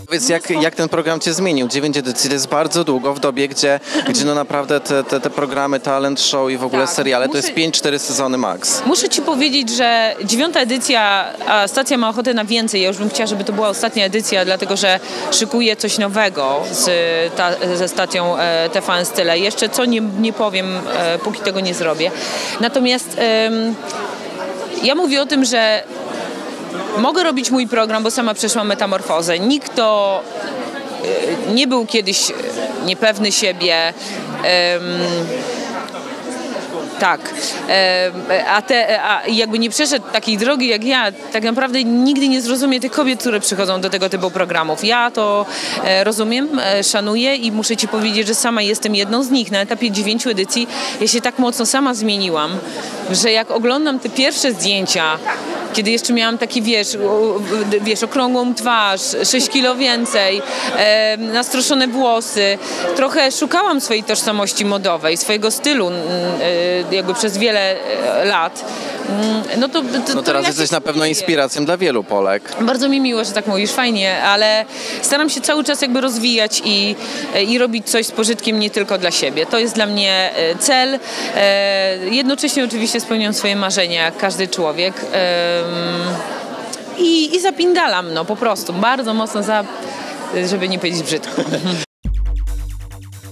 Powiedz, jak ten program cię zmienił? 9 edycji to jest bardzo długo w dobie, gdzie no naprawdę te programy, talent show i w ogóle seriale to jest 5-4 sezony max. Muszę ci powiedzieć, że 9. edycja, a stacja ma ochotę na więcej. Ja już bym chciała, żeby to była ostatnia edycja, dlatego że szykuję coś nowego ze stacją TVN Style. Jeszcze co nie powiem, póki tego nie zrobię. Natomiast ja mówię o tym, że mogę robić mój program, bo sama przeszłam metamorfozę. Nikt to nie był kiedyś niepewny siebie. Tak, a jakby nie przeszedł takiej drogi jak ja, tak naprawdę nigdy nie zrozumie tych kobiet, które przychodzą do tego typu programów. Ja to rozumiem, szanuję i muszę ci powiedzieć, że sama jestem jedną z nich. Na etapie 9 edycji ja się tak mocno sama zmieniłam, że jak oglądam te pierwsze zdjęcia, kiedy jeszcze miałam taki, wiesz, okrągłą twarz, 6 kilo więcej, nastroszone włosy, trochę szukałam swojej tożsamości modowej, swojego stylu jakby przez wiele lat. No teraz jesteś na pewno inspiracją dla wielu Polek. Bardzo mi miło, że tak mówisz, fajnie, ale staram się cały czas jakby rozwijać i robić coś z pożytkiem nie tylko dla siebie. To jest dla mnie cel. Jednocześnie oczywiście spełniam swoje marzenia, jak każdy człowiek. I zapindalam, po prostu. Bardzo mocno, żeby nie powiedzieć brzydko.